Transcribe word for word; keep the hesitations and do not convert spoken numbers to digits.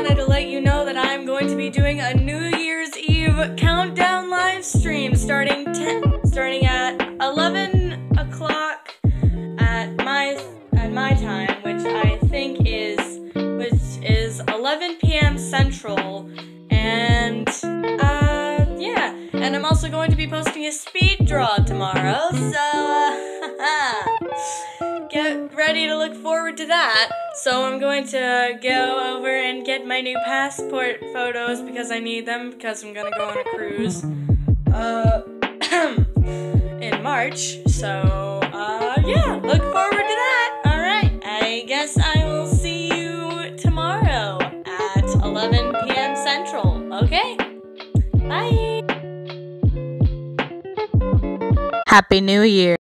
wanted to let you know that I'm going to be doing a New Year's Eve countdown live stream starting ten, starting at eleven o'clock at my at my time, which I think is which is eleven p m Central, and uh yeah, and I'm also going to be posting a speed draw tomorrow, so uh, get ready to look forward to that. So I'm going to go over and get my new passport photos because I need them because I'm gonna go on a cruise uh in March. So uh yeah, look forward to that. Alright, I guess I will see you tomorrow at eleven p m Central. Okay? Bye. Happy New Year.